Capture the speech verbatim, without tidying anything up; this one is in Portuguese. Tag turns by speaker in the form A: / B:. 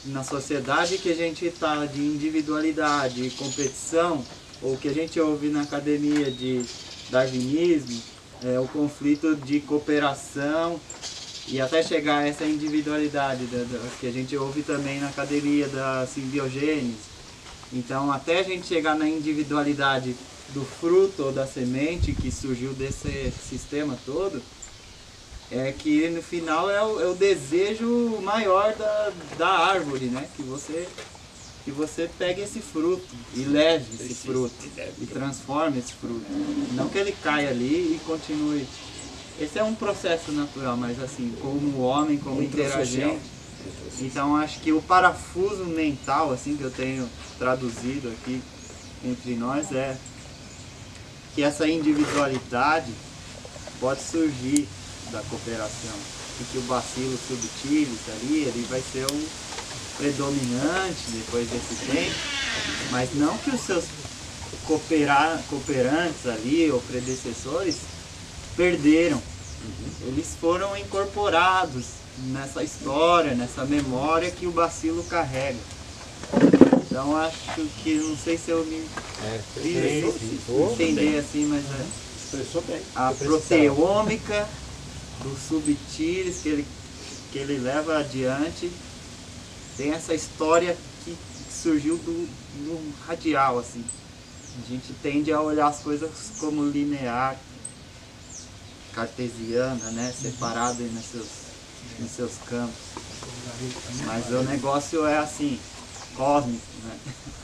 A: na sociedade que a gente está de individualidade e competição, ou que a gente ouve na academia de darwinismo, é, o conflito de cooperação, e até chegar a essa individualidade da, da, que a gente ouve também na academia da simbiogênese. Então, até a gente chegar na individualidade do fruto ou da semente que surgiu desse sistema todo, é que no final é o, é o desejo maior da, da árvore, né? Que você, que você pegue esse fruto e leve esse fruto e transforme esse fruto. Não que ele caia ali e continue. Esse é um processo natural, mas assim, como o homem, como interagente. Então acho que o parafuso mental, assim, que eu tenho traduzido aqui entre nós é que essa individualidade pode surgir da cooperação. E que o bacilo subtilis ali, ele vai ser um predominante depois desse tempo, mas não que os seus cooperar, cooperantes ali, ou predecessores, perderam. Uhum. Eles foram incorporados nessa história, nessa memória que o bacilo carrega. Então acho que, não sei se eu me é, fiz entender assim, mas é,
B: expressou bem.
A: A proteômica do subtilis que ele, que ele leva adiante tem essa história que surgiu do, do radial, assim. A gente tende a olhar as coisas como linear, cartesiana, né? Separado nos seus, nos seus campos. Mas o negócio é assim, cósmico, né?